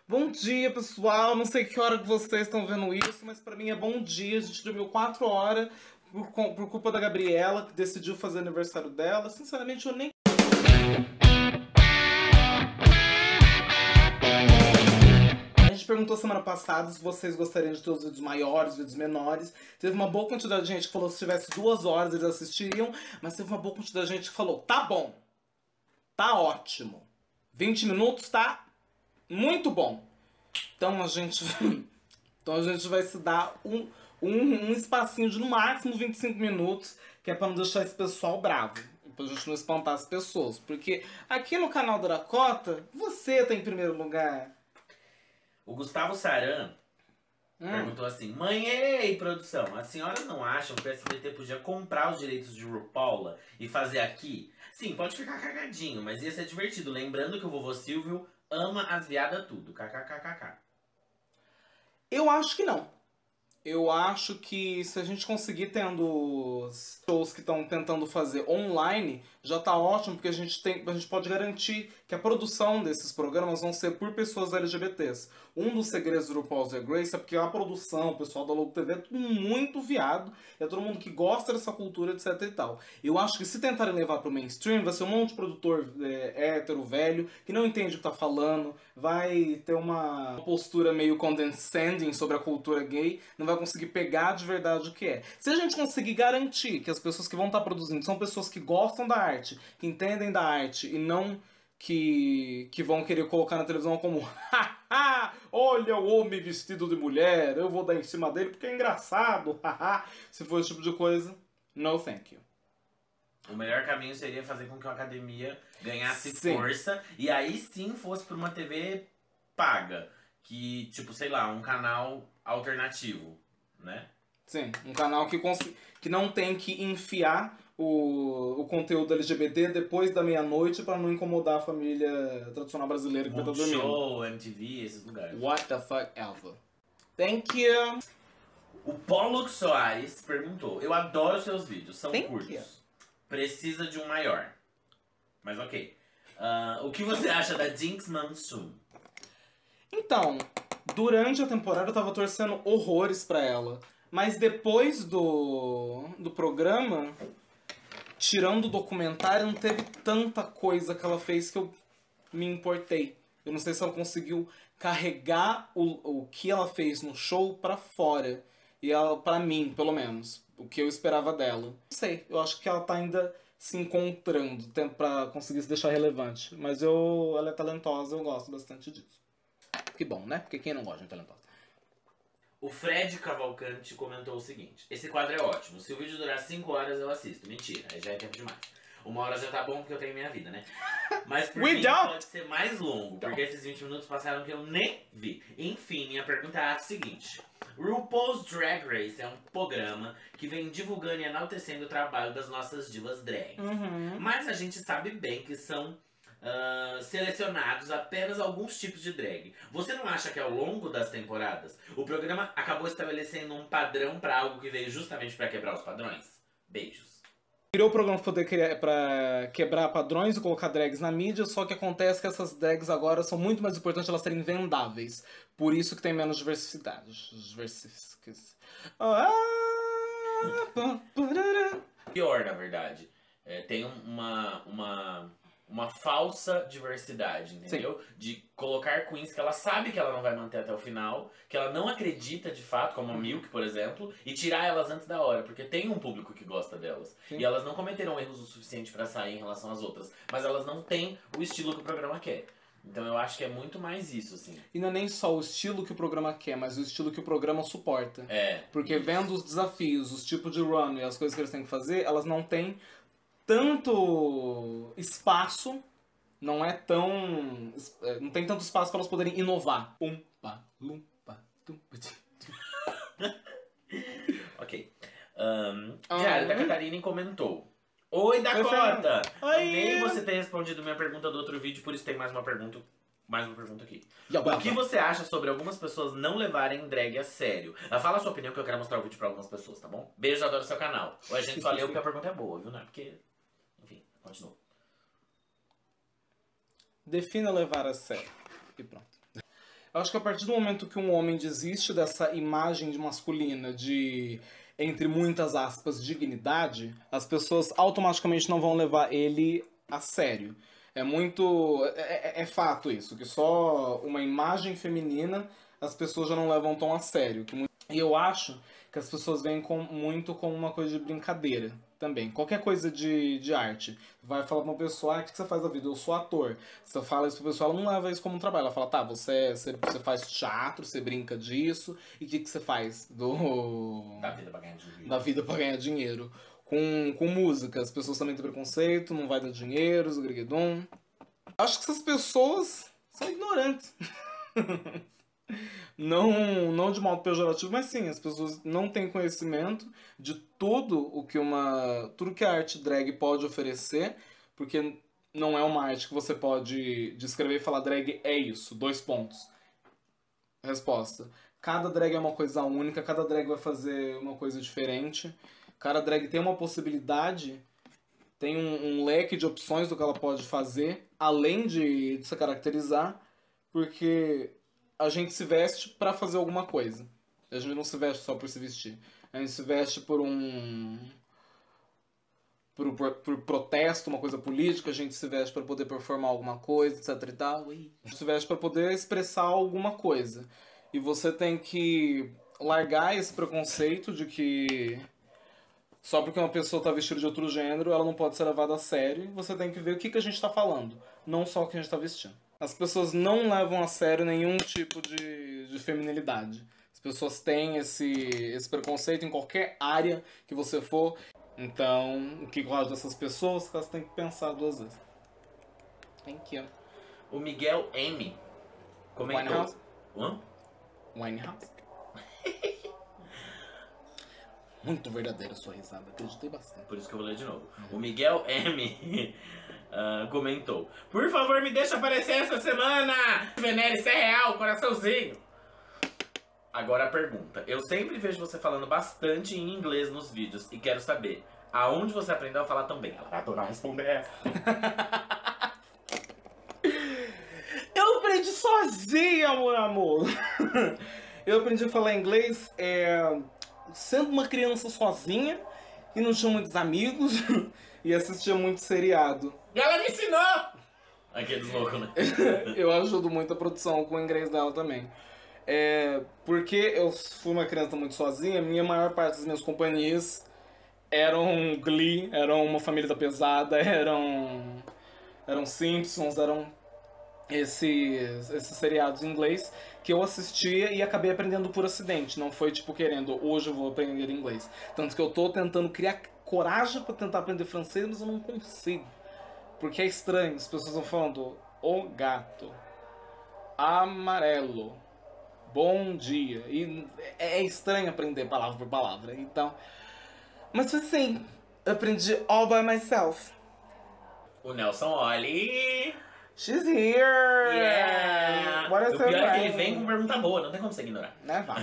Bom dia, pessoal. Não sei que hora que vocês estão vendo isso, mas pra mim é bom dia. A gente dormiu 4 horas por culpa da Gabriela, que decidiu fazer aniversário dela. Sinceramente, eu nem. A gente perguntou semana passada se vocês gostariam de ter os vídeos maiores, vídeos menores. Teve uma boa quantidade de gente que falou que se tivesse 2 horas eles assistiriam, mas teve uma boa quantidade de gente que falou: tá bom, tá ótimo. 20 minutos tá muito bom. Então a gente, então a gente vai se dar um espacinho de no máximo 25 minutos, que é pra não deixar esse pessoal bravo, pra gente não espantar as pessoas. Porque aqui no canal da Dakota, você tá em primeiro lugar. O Gustavo Saran perguntou assim: Mãe, ei, produção, as senhoras não acham que o SBT podia comprar os direitos de RuPaula e fazer aqui? Sim, pode ficar cagadinho, mas ia ser divertido. Lembrando que o vovô Silvio ama as viadas tudo. KKKKK. Eu acho que não. Eu acho que se a gente conseguir tendo os shows que estão tentando fazer online, já tá ótimo, porque a gente pode garantir que a produção desses programas vão ser por pessoas LGBTs. Um dos segredos do RuPaul's Drag Race é porque a produção, o pessoal da Logo TV é tudo muito viado, é todo mundo que gosta dessa cultura, etc e tal. Eu acho que se tentarem levar pro mainstream, vai ser um monte de produtor hétero, velho, que não entende o que tá falando, vai ter uma postura meio condescending sobre a cultura gay, não vai conseguir pegar de verdade o que é. Se a gente conseguir garantir que as pessoas que vão estar produzindo são pessoas que gostam da arte, que entendem da arte e não que vão querer colocar na televisão como haha, olha o homem vestido de mulher, eu vou dar em cima dele porque é engraçado, haha. Se for esse tipo de coisa, no thank you. O melhor caminho seria fazer com que a academia ganhasse Sim. força e aí sim fosse pra uma TV paga. Que, tipo, sei lá, um canal alternativo, né? Sim, um canal que não tem que enfiar o conteúdo LGBT depois da meia-noite pra não incomodar a família tradicional brasileira que vai estar dormindo. Multishow, MTV, esses lugares. What the fuck ever. Thank you. O Pollux Soares perguntou: Eu adoro seus vídeos, são Thank curtos. you. Precisa de um maior. Mas ok. O que você acha da Jinx Monsoon? Então, durante a temporada eu tava torcendo horrores pra ela. Mas depois do programa, tirando o documentário, não teve tanta coisa que ela fez que eu me importei. Eu não sei se ela conseguiu carregar o que ela fez no show pra fora. E ela, pra mim, pelo menos, o que eu esperava dela. Não sei, eu acho que ela tá ainda se encontrando pra conseguir se deixar relevante. Mas ela é talentosa, eu gosto bastante disso. Que bom, né? Porque quem não gosta de talentosa? O Fred Cavalcante comentou o seguinte: Esse quadro é ótimo, se o vídeo durar 5 horas eu assisto. Mentira, aí já é tempo demais. 1 hora já tá bom porque eu tenho minha vida, né? Mas por mim pode ser mais longo, porque esses 20 minutos passaram que eu nem vi. Enfim, minha pergunta é a seguinte: RuPaul's Drag Race é um programa que vem divulgando e enaltecendo o trabalho das nossas divas drags. Mas a gente sabe bem que são selecionados apenas alguns tipos de drag. Você não acha que ao longo das temporadas o programa acabou estabelecendo um padrão pra algo que veio justamente pra quebrar os padrões? Beijos. Criou o programa pra quebrar padrões e colocar drags na mídia, só que acontece que essas drags agora são muito mais importantes elas serem vendáveis. Por isso que tem menos diversidade. Pior, na verdade. Tem uma falsa diversidade, entendeu? Sim. De colocar queens que ela sabe que ela não vai manter até o final, que ela não acredita de fato, como a Milk, por exemplo, e tirar elas antes da hora, porque tem um público que gosta delas. Sim. E elas não cometeram erros o suficiente pra sair em relação às outras, mas elas não têm o estilo que o programa quer. Então eu acho que é muito mais isso, assim. E não é nem só o estilo que o programa quer, mas o estilo que o programa suporta. Porque isso. Vendo os desafios, os tipos de run e as coisas que eles têm que fazer, elas não têm tanto espaço, não tem tanto espaço para elas poderem inovar. Ok. Diário da Catarina comentou: Oi, Dakota! Amei você ter respondido minha pergunta do outro vídeo, por isso tem mais uma pergunta aqui. O que você acha sobre algumas pessoas não levarem drag a sério? Fala a sua opinião que eu quero mostrar o vídeo pra algumas pessoas, tá bom? Beijo, adoro seu canal. Ou a gente só leu porque a pergunta é boa, viu? Não é porque... Enfim, continua. Defina levar a sério. E pronto. Eu acho que a partir do momento que um homem desiste dessa imagem de masculina de, entre muitas aspas, dignidade, as pessoas automaticamente não vão levar ele a sério. É muito. É fato isso, que só uma imagem feminina as pessoas já não levam tão a sério. E eu acho que as pessoas veem muito como uma coisa de brincadeira também. Qualquer coisa de arte. Vai falar pra uma pessoa, o que você faz da vida? Eu sou ator. Você fala isso pra pessoa, ela não leva isso como um trabalho. Ela fala, tá, você faz teatro, você brinca disso, e o que você faz Da vida pra ganhar dinheiro. Da vida pra ganhar dinheiro. Com música, as pessoas também têm preconceito, não vai dar dinheiro, os griguedum. Acho que essas pessoas são ignorantes. Não de modo pejorativo, mas sim, as pessoas não têm conhecimento de tudo que a arte drag pode oferecer, porque não é uma arte que você pode descrever e falar drag é isso, 2 pontos. Resposta. Cada drag é uma coisa única, cada drag vai fazer uma coisa diferente, cada drag tem uma possibilidade, tem um leque de opções do que ela pode fazer, além de se caracterizar, porque a gente se veste pra fazer alguma coisa. A gente não se veste só por se vestir. A gente se veste por protesto, uma coisa política, a gente se veste para poder performar alguma coisa, etc e tal. A gente se veste para poder expressar alguma coisa. E você tem que largar esse preconceito de que só porque uma pessoa tá vestida de outro gênero, ela não pode ser levada a sério. Você tem que ver o que a gente tá falando, não só o que a gente tá vestindo. As pessoas não levam a sério nenhum tipo de feminilidade. As pessoas têm esse preconceito em qualquer área que você for. Então, o que eu acho dessas pessoas, elas têm que pensar 2 vezes. Thank you. O Miguel M. comentou... Winehouse? Hã? Winehouse? Muito verdadeira a sua risada, acreditei bastante. Por isso que eu vou ler de novo. O Miguel M. comentou: por favor, me deixa aparecer essa semana! Venere, isso é real, coraçãozinho! Agora a pergunta. Eu sempre vejo você falando bastante em inglês nos vídeos e quero saber, aonde você aprendeu a falar tão bem? Ela vai adorar responder essa. Eu aprendi sozinha, amor. Eu aprendi a falar inglês sendo uma criança sozinha e não tinha muitos amigos e assistia muito seriado. E ela me ensinou! Aqueles loucos, né? Eu ajudo muito a produção com o inglês dela também. Porque eu fui uma criança muito sozinha, a maior parte das minhas companhias eram Glee, eram Uma Família da Pesada, eram Simpsons, eram esses seriados em inglês que eu assistia e acabei aprendendo por acidente. Não foi tipo querendo, hoje eu vou aprender inglês. Tanto que eu tô tentando criar coragem pra tentar aprender francês, mas eu não consigo. Porque é estranho, as pessoas estão falando o gato, amarelo, bom dia. E é estranho aprender palavra por palavra. Então, mas assim, eu aprendi all by myself. O Nelson Olli. She's here! Yeah! What is o pior her é que ele name? vem com pergunta boa, não tem como você ignorar. Né, vai.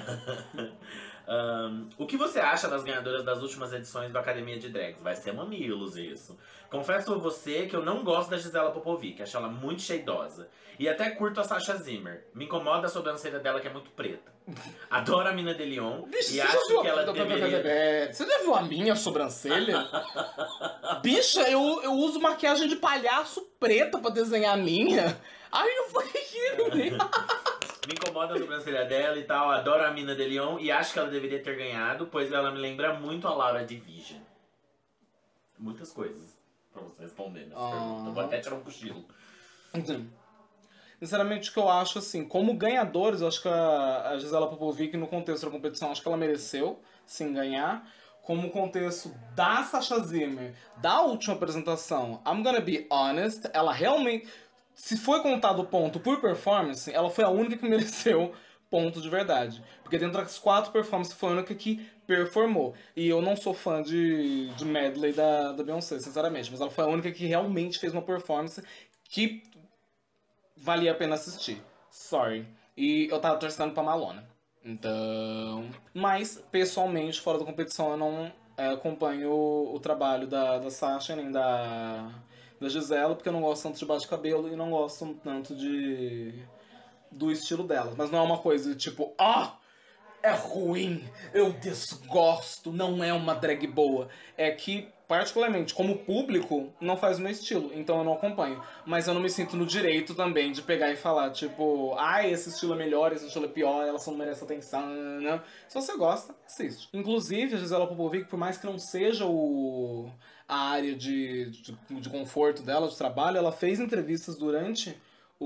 O que você acha das ganhadoras das últimas edições do Academia de Drags? Vai ser mamilos isso. Confesso a você que eu não gosto da Gisela Popovic, acho ela muito cheidosa. E até curto a Sasha Zimmer. Me incomoda a sobrancelha dela que é muito preta. Adoro a Mina de Leon e acho que ela deveria... Você já viu a minha sobrancelha? Bicha, eu uso maquiagem de palhaço preta pra desenhar a minha. Are you fucking kidding me? Me incomoda a sobrancelha dela e tal, adoro a Mina de Leon e acho que ela deveria ter ganhado, pois ela me lembra muito a Laura Division. Muitas coisas pra você responder nessa pergunta. Vou até tirar um cochilo. Sinceramente, o que eu acho, assim, como ganhadores, eu acho que a Gisela Popovic, no contexto da competição, acho que ela mereceu, sim, ganhar. Como contexto da Sasha Zimmer, da última apresentação, I'm gonna be honest, ela realmente... Se foi contado o ponto por performance, ela foi a única que mereceu ponto de verdade. Porque dentro das 4 performances foi a única que performou. E eu não sou fã de medley da Beyoncé, sinceramente. Mas ela foi a única que realmente fez uma performance que valia a pena assistir. Sorry. E eu tava torcendo pra Malona. Então... Mas, pessoalmente, fora da competição, eu não acompanho o trabalho da Sasha nem da Gisela, porque eu não gosto tanto de bate-cabelo e não gosto tanto do estilo delas. Mas não é uma coisa tipo, é ruim, eu desgosto, não é uma drag boa. É que, particularmente, como público, não faz o meu estilo, então eu não acompanho. Mas eu não me sinto no direito também de pegar e falar, tipo, esse estilo é melhor, esse estilo é pior, elas não merecem atenção, né? Se você gosta, assiste. Inclusive, a Gisela Popovic, por mais que não seja a área de conforto dela, de trabalho, ela fez entrevistas durante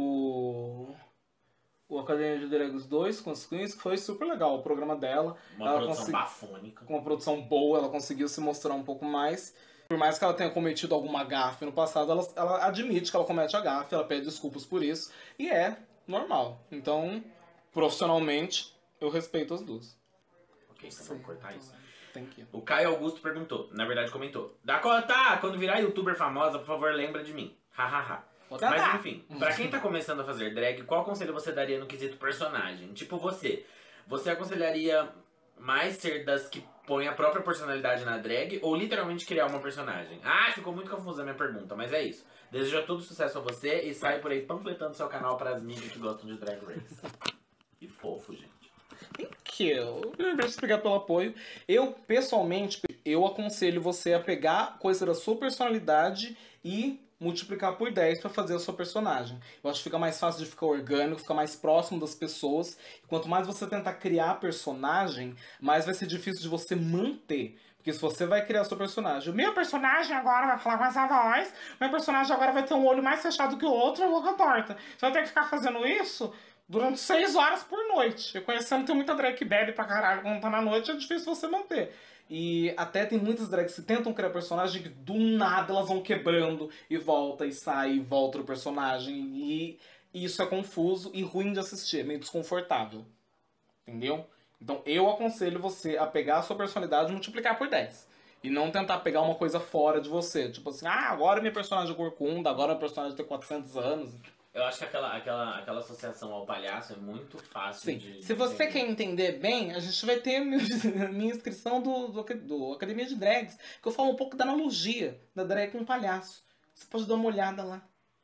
o Academia de Dragos 2 com as Queens, que foi super legal o programa dela. Uma Ela produção bafônica. Com uma produção boa, ela conseguiu se mostrar um pouco mais. Por mais que ela tenha cometido alguma gafe no passado, ela admite que ela comete a gafe, ela pede desculpas por isso. E é normal. Então, profissionalmente, eu respeito as duas. Ok, então vamos cortar isso. Thank you. O Caio Augusto perguntou, na verdade comentou: Dakota, quando virar youtuber famosa, por favor, lembra de mim. Hahaha. Mas enfim, pra quem tá começando a fazer drag, qual conselho você daria no quesito personagem? Tipo você aconselharia mais ser das que põe a própria personalidade na drag ou literalmente criar uma personagem? Ficou muito confusa a minha pergunta, mas é isso. Desejo todo sucesso a você e sai por aí panfletando seu canal para as mídias que gostam de Drag Race. Que fofo, gente. Thank you. Obrigado pelo apoio. Eu, pessoalmente, eu aconselho você a pegar coisa da sua personalidade e multiplicar por 10 pra fazer a sua personagem. Eu acho que fica mais fácil de ficar orgânico, ficar mais próximo das pessoas. E quanto mais você tentar criar personagem, mais vai ser difícil de você manter. Porque se você vai criar seu personagem, o meu personagem agora vai falar com essa voz, meu personagem agora vai ter um olho mais fechado que o outro e a boca torta. Você vai ter que ficar fazendo isso durante 6 horas por noite. Eu conhecendo, tem muita drag que bebe pra caralho quando tá na noite, é difícil você manter. E até tem muitas drags que tentam criar personagem que do nada elas vão quebrando e volta e sai e volta o personagem. E isso é confuso e ruim de assistir, é meio desconfortável. Entendeu? Então eu aconselho você a pegar a sua personalidade e multiplicar por 10. E não tentar pegar uma coisa fora de você. Tipo assim, agora minha personagem é corcunda, agora minha personagem tem 400 anos. Eu acho que aquela associação ao palhaço é muito fácil. Sim. De Se você quer entender bem, a gente vai ter minha inscrição do Academia de Drags, que eu falo um pouco da analogia da drag com um palhaço. Você pode dar uma olhada lá.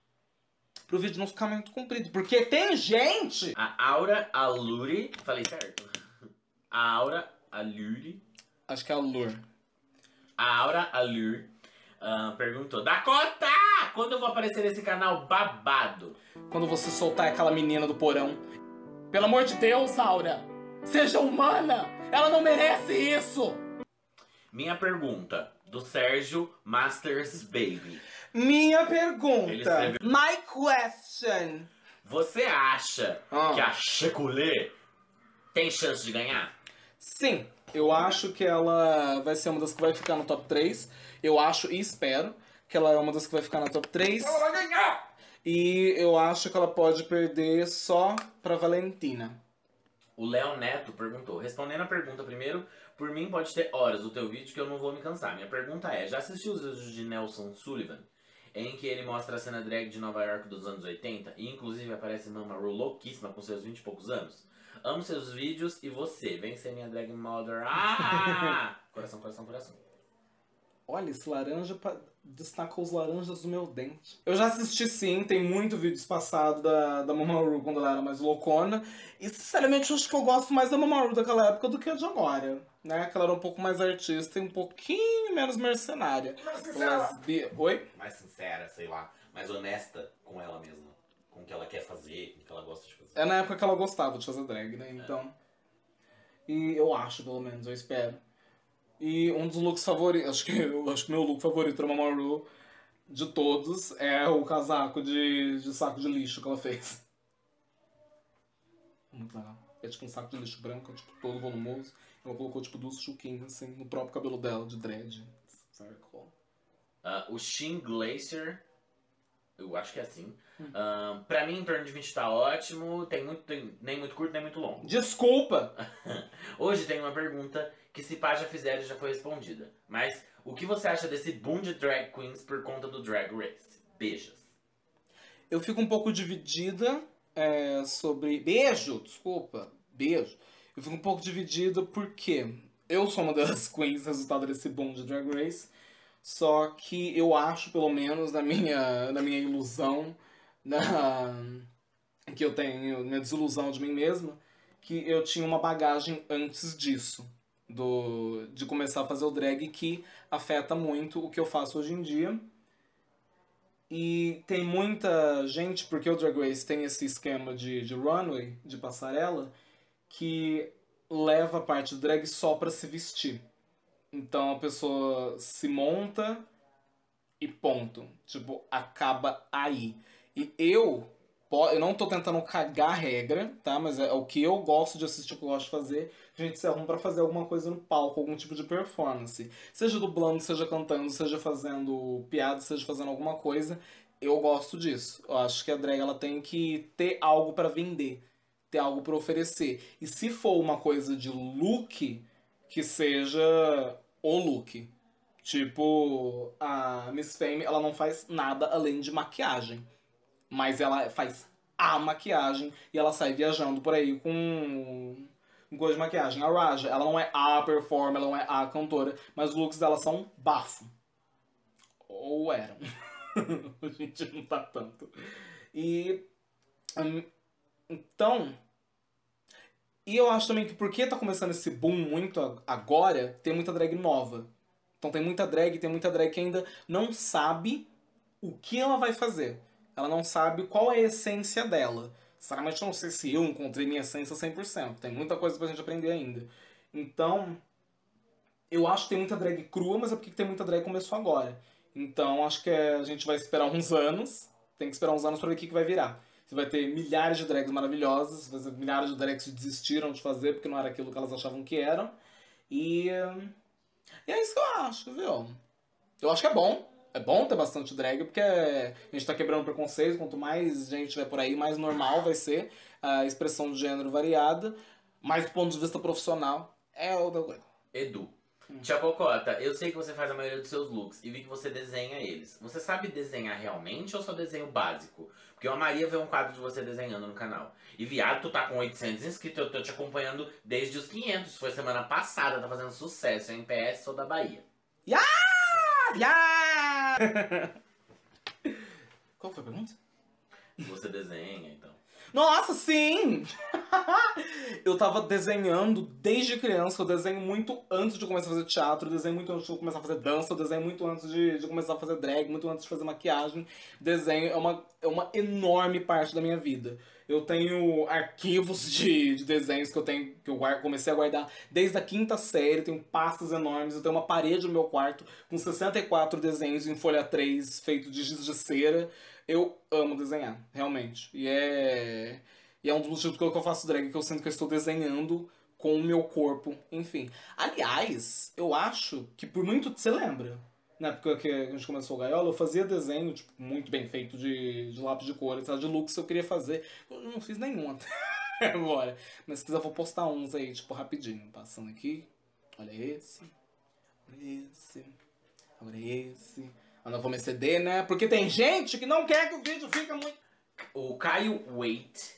Pro vídeo não ficar muito comprido. Porque tem gente... A Aura Aluri... Falei certo? A Aura Aluri... Acho que é a Lur. A Aura Alur perguntou: Dakota! Quando eu vou aparecer nesse canal babado? Quando você soltar aquela menina do porão. Pelo amor de Deus, Aura! Seja humana! Ela não merece isso! Minha pergunta, do Sérgio Masters Baby. Minha pergunta. My question. Você acha que a Checolê tem chance de ganhar? Sim, eu acho que ela vai ser uma das que vai ficar no top 3. Eu acho e espero que ela é uma das que vai ficar na top 3. Ela vai ganhar! E eu acho que ela pode perder só pra Valentina. O Léo Neto perguntou: respondendo a pergunta primeiro, por mim pode ter horas do teu vídeo que eu não vou me cansar. Minha pergunta é: já assistiu os vídeos de Nelson Sullivan? Em que ele mostra a cena drag de Nova York dos anos 80 e inclusive aparece Mama Ru louquíssima com seus 20 e poucos anos? Amo seus vídeos e você, vem ser minha drag mother. Coração, coração, coração. Olha, esse laranja destacou os laranjas do meu dente. Eu já assisti sim, tem muito vídeos passados da Mama Ru quando ela era mais loucona. E sinceramente eu acho que eu gosto mais da Mama Ru daquela época do que a de agora. Né? Que ela era um pouco mais artista e um pouquinho menos mercenária. Mais sincera. Oi? Mais sincera, sei lá. Mais honesta com ela mesma. Com o que ela quer fazer, com o que ela gosta de fazer. É na época que ela gostava de fazer drag, né? Então... E eu acho, pelo menos, eu espero. E um dos looks favoritos, acho que meu look favorito da Mama Ru de todos é o casaco de saco de lixo que ela fez. Muito legal. É tipo um saco de lixo branco, tipo todo volumoso. Ela colocou tipo duas chuquinhas assim no próprio cabelo dela de dread. Circle. O Shin Glacier, eu acho que é assim. Pra mim, em torno de 20 tá ótimo. Tem nem muito curto, nem muito longo. Desculpa! Hoje tem uma pergunta que se pá já fizeram e já foi respondida. Mas o que você acha desse boom de drag queens por conta do Drag Race? Beijos. Eu fico um pouco dividida sobre... Beijo. Eu fico um pouco dividida porque eu sou uma das queens resultado desse boom de Drag Race. Só que eu acho, pelo menos na minha ilusão, que eu tenho minha desilusão de mim mesma, que eu tinha uma bagagem antes disso, de começar a fazer o drag, que afeta muito o que eu faço hoje em dia. E tem muita gente, porque o Drag Race tem esse esquema de runway, de passarela, que leva a parte do drag só pra se vestir. Então a pessoa se monta e ponto. Tipo, acaba aí. E eu não tô tentando cagar a regra, tá? Mas é o que eu gosto de assistir, o que eu gosto de fazer. A gente se arruma pra fazer alguma coisa no palco, algum tipo de performance. Seja dublando, seja cantando, seja fazendo piada, seja fazendo alguma coisa. Eu gosto disso. Eu acho que a drag ela tem que ter algo pra vender, ter algo pra oferecer. E se for uma coisa de look, que seja o look. Tipo, a Miss Fame, ela não faz nada além de maquiagem. Mas ela faz a maquiagem e ela sai viajando por aí com coisa de maquiagem. A Raja, ela não é a performer, ela não é a cantora, mas os looks dela são bafo. Ou eram. A gente não tá tanto. E. Então. E eu acho também que porque tá começando esse boom muito agora, tem muita drag nova. Então tem muita drag que ainda não sabe o que ela vai fazer. Ela não sabe qual é a essência dela. Sinceramente, eu não sei se eu encontrei minha essência 100%. Tem muita coisa pra gente aprender ainda. Então, eu acho que tem muita drag crua, mas é porque tem muita drag que começou agora. Então, acho que a gente vai esperar uns anos. Tem que esperar uns anos pra ver o que vai virar. Você vai ter milhares de drags maravilhosas, vai ter milhares de drags que desistiram de fazer porque não era aquilo que elas achavam que eram. E, e é isso que eu acho, viu? Eu acho que é bom. É bom ter bastante drag, porque a gente tá quebrando preconceito. Quanto mais gente vai por aí, mais normal vai ser a expressão de gênero variada. Mas do ponto de vista profissional, é outra coisa. Edu. Tia Cocota, eu sei que você faz a maioria dos seus looks e vi que você desenha eles. Você sabe desenhar realmente ou só desenho básico? Porque a Maria vê um quadro de você desenhando no canal. E viado, tu tá com 800 inscritos, eu tô te acompanhando desde os 500. Foi semana passada, tá fazendo sucesso. Eu em PS, sou da Bahia. Qual foi a pergunta? Você desenha, então. Nossa, sim! Eu tava desenhando desde criança. Eu desenho muito antes de começar a fazer teatro. Eu desenho muito antes de começar a fazer dança. Eu desenho muito antes de começar a fazer drag. Muito antes de fazer maquiagem. Desenho é uma enorme parte da minha vida. Eu tenho arquivos de desenhos que eu comecei a guardar desde a quinta série. Tenho pastas enormes. Eu tenho uma parede no meu quarto com 64 desenhos em folha 3 feito de giz de cera. Eu amo desenhar, realmente. E é um dos motivos que eu faço drag, que eu sinto que eu estou desenhando com o meu corpo, enfim. Aliás, eu acho que por muito... Você lembra? Na época que a gente começou o Gaiola, eu fazia desenho, tipo, muito bem feito de lápis de cor, de looks que eu queria fazer. Eu não fiz nenhum até agora. Mas se quiser, eu vou postar uns aí, tipo, rapidinho. Passando aqui. Olha esse. Olha esse. Olha esse. Eu não vou me ceder, né? Porque tem gente que não quer que o vídeo fique muito... O Caio Wait.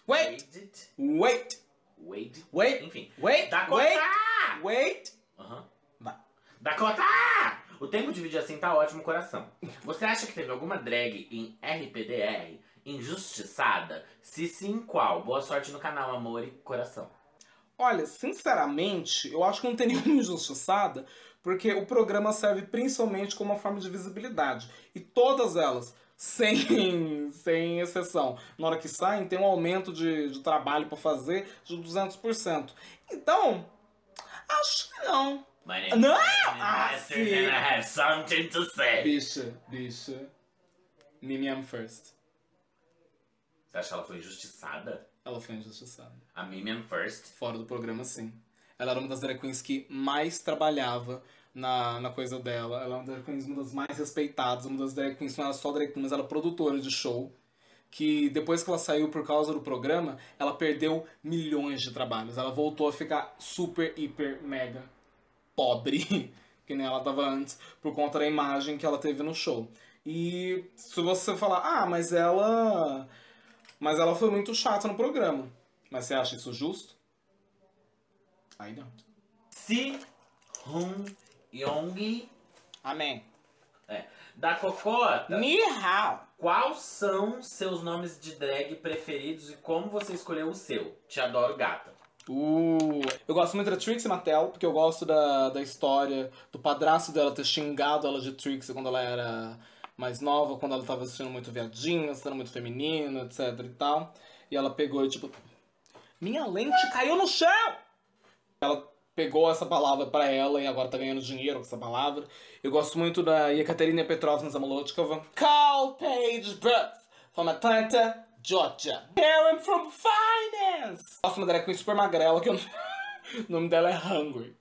Enfim. Dakota! Uhum. Vai. Dakota! O tempo de vídeo assim tá ótimo, coração. Você acha que teve alguma drag em RPDR injustiçada? Se sim, qual? Boa sorte no canal, amor e coração. Olha, sinceramente, eu acho que não tem nenhuma injustiçada, porque o programa serve principalmente como uma forma de visibilidade. E todas elas, sem exceção, na hora que saem, tem um aumento de trabalho pra fazer de 200%. Então, acho que não. Não! Sim. And I have something to say. Bicha. Mimi I'm first. Você acha que ela foi injustiçada? Ela foi injustiçada. A Mimi I'm first? Fora do programa, sim. Ela era uma das drag queens que mais trabalhava na coisa dela. Ela é uma drag queens, uma das mais respeitadas. Uma das drag queens, não era só drag queen, mas ela era produtora de show. Que depois que ela saiu por causa do programa, ela perdeu milhões de trabalhos. Ela voltou a ficar super, hiper, mega pobre, que nem ela tava antes, por conta da imagem que ela teve no show. E se você falar, mas ela foi muito chata no programa. Mas você acha isso justo? I don't. Si Hun Yong. Amém. Da Cocota. Ni hao. Quais são seus nomes de drag preferidos e como você escolheu o seu? Te adoro, gata. Eu gosto muito da Trixie Mattel, porque eu gosto da história do padrasto dela ter xingado ela de Trixie quando ela era mais nova, quando ela tava assistindo muito viadinha, sendo muito feminina, etc e tal. E ela pegou e tipo, minha lente caiu no chão! Ela pegou essa palavra pra ela e agora tá ganhando dinheiro com essa palavra. Eu gosto muito da Yekaterina Petrovna Zamolodchikova. Carl Page Brooks, from Atlanta, Georgia. Karen from Finance! Gosto de uma drag queen super magrela, que o nome dela é Hungry.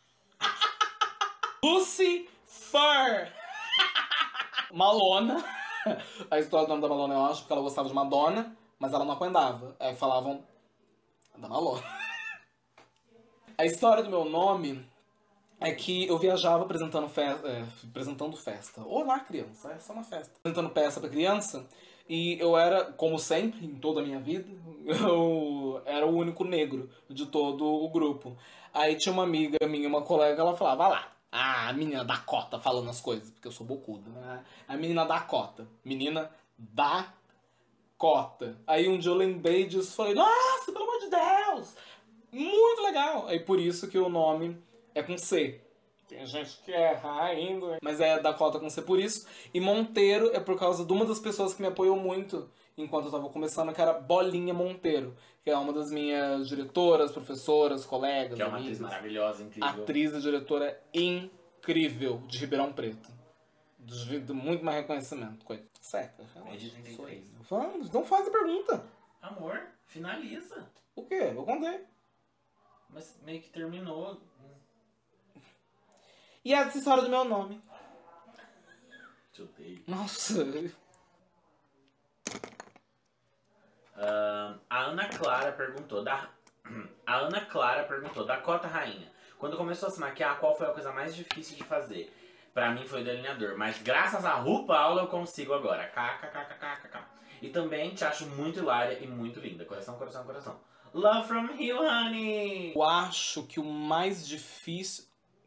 Lucy Fur. Malona. A história do nome da Malona eu acho, porque ela gostava de Madonna, mas ela não aguentava. Aí falavam da Malona. A história do meu nome é que eu viajava apresentando festa. Olá, criança, é só uma festa. Apresentando peça pra criança. E eu era, como sempre, em toda a minha vida, eu era o único negro de todo o grupo. Aí tinha uma amiga minha, uma colega, ela falava, vai lá, a menina Dakota falando as coisas, porque eu sou bocudo, né? A menina Dakota. Menina Dakota. Aí um dia eu lembrei disso e falei, nossa, pelo amor de Deus! Muito legal! Aí por isso que o nome é com C. Tem gente que erra ainda, mas é Dakota com C por isso. E Monteiro é por causa de uma das pessoas que me apoiou muito enquanto eu tava começando, que era Bolinha Monteiro, que é uma das minhas diretoras, professoras, colegas, que é uma amigas. atriz maravilhosa, incrível. Atriz e diretora incrível de Ribeirão Preto. Muito mais reconhecimento. Coisa seca. Vamos, então faz a pergunta. Amor, finaliza. O quê? Eu contei. Mas meio que terminou. E essa história do meu nome? Te odeio. Nossa. A Ana Clara perguntou, Dakota Rainha, quando começou a se maquiar, qual foi a coisa mais difícil de fazer? Pra mim foi o delineador, mas graças a RuPaul eu consigo agora. KKKKKK. E também te acho muito hilária e muito linda. Coração, coração, coração. Love from you, honey! Eu acho que o mais difícil...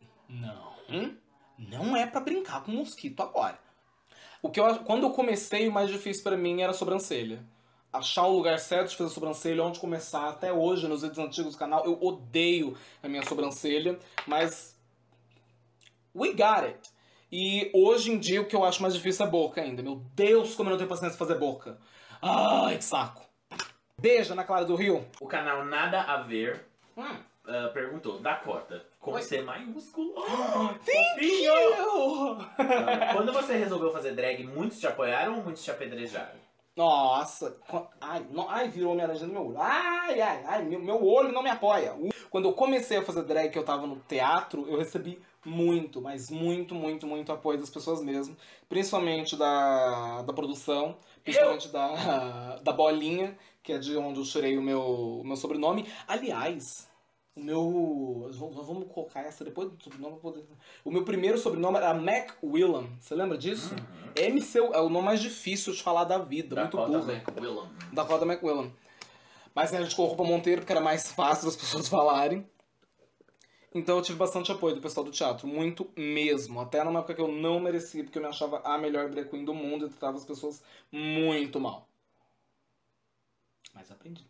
Não é pra brincar com mosquito agora. Quando eu comecei, o mais difícil pra mim era a sobrancelha. Achar o lugar certo de fazer a sobrancelha, onde começar. Até hoje, nos vídeos antigos do canal, eu odeio a minha sobrancelha, mas... we got it! E hoje em dia, o que eu acho mais difícil é a boca ainda. Meu Deus, como eu não tenho paciência de fazer boca. Ai, que saco. Beijo, Ana Clara do Rio. O canal Nada a Ver perguntou, Dakota, com C maiúsculo. Thank you! Quando você resolveu fazer drag, muitos te apoiaram ou muitos te apedrejaram? Nossa, ai, virou minha legenda no meu olho. Ai, meu olho não me apoia. Quando eu comecei a fazer drag, que eu tava no teatro, eu recebi muito, mas muito apoio das pessoas mesmo. Principalmente da produção, principalmente da Bolinha, que é de onde eu tirei o meu sobrenome. Aliás, vamos colocar essa depois do sobrenome. O meu primeiro sobrenome era McWillan. Você lembra disso? É o nome mais difícil de falar da vida. Dakota muito burro. Dakota McWillan. Mas a gente colocou pra Monteiro porque era mais fácil das pessoas falarem. Então eu tive bastante apoio do pessoal do teatro. Muito mesmo. Até numa época que eu não merecia, porque eu me achava a melhor drag queen do mundo e tratava as pessoas muito mal. Mas eu aprendi.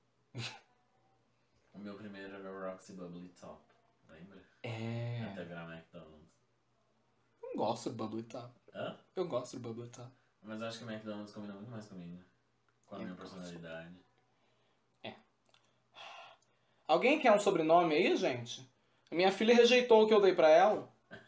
O meu primeiro era o Roxy Bubbly Top. Lembra? Até virar McDonald's. Eu gosto de Bubbly Top. Hã? Eu gosto de Bubbly Top. Mas eu acho que o McDonald's combina muito mais comigo. Com a minha personalidade. Alguém quer um sobrenome aí, gente? A minha filha rejeitou o que eu dei pra ela.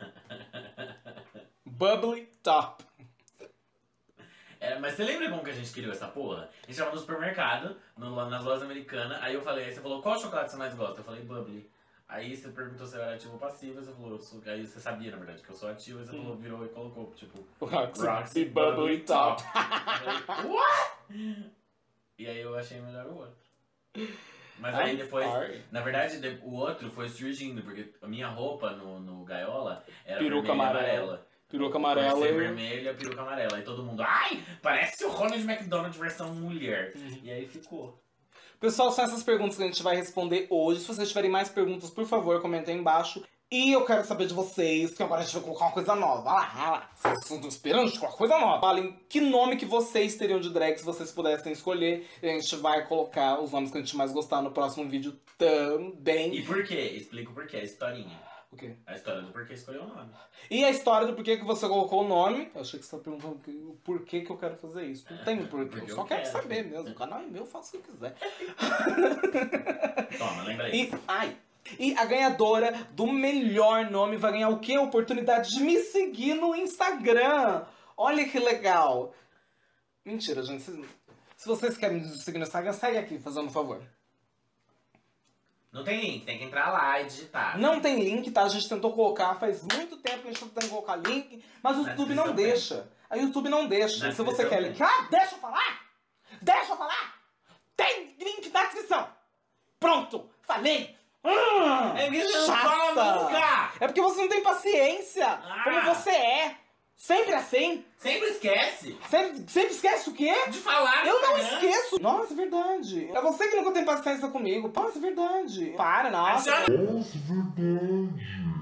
Bubbly Top. Mas você lembra como que a gente criou essa porra? A gente tava no supermercado, nas lojas americanas, aí você falou, qual chocolate você mais gosta? Eu falei, Bubbly. Aí você perguntou se eu era ativo ou passivo, você falou, aí você sabia, na verdade, que eu sou ativo, e você falou, virou e colocou, tipo, Roxy Bubbly Top. Eu falei, what? E aí eu achei melhor o outro. Mas aí depois, na verdade, o outro foi surgindo, porque a minha roupa no Gaiola era peruca amarela. Peruca amarela. Ser vermelha, peruca amarela. Aí todo mundo, ai, parece o Ronald McDonald versão mulher. E aí ficou. Pessoal, são essas perguntas que a gente vai responder hoje. Se vocês tiverem mais perguntas, por favor, comentem aí embaixo. E eu quero saber de vocês, que agora a gente vai colocar uma coisa nova. Olha lá. Vocês estão esperando a gente colocar coisa nova. Falem que nome que vocês teriam de drag se vocês pudessem escolher. E a gente vai colocar os nomes que a gente mais gostar no próximo vídeo também. E por quê? Explica o porquê, a historinha. O quê? A história do porquê escolheu o nome. E a história do porquê que você colocou o nome. Eu achei que você tá perguntando o porquê que eu quero fazer isso. Não tem porquê. Eu só quero saber mesmo. O canal é meu, eu faço o que eu quiser. Toma, lembra aí. E a ganhadora do melhor nome vai ganhar o quê? A oportunidade de me seguir no Instagram. Olha que legal. Mentira, gente. Se vocês querem me seguir no Instagram, segue aqui, fazendo um favor. Não tem link, tem que entrar lá e digitar. Não tem link, tá? A gente tentou colocar, faz muito tempo que a gente tá tentando colocar link, mas o YouTube não deixa. A YouTube não deixa. Se você quer link... Ah, deixa eu falar! Deixa eu falar! Tem link na descrição! Pronto! Falei! É que você não fala nunca! É porque você não tem paciência! Como você é! Sempre assim! Sempre esquece! Sempre esquece o quê? De falar! Eu não esqueço! Nossa, é verdade! É você que nunca tem paciência comigo! Nossa, é verdade! Para, nossa! Nossa, é verdade!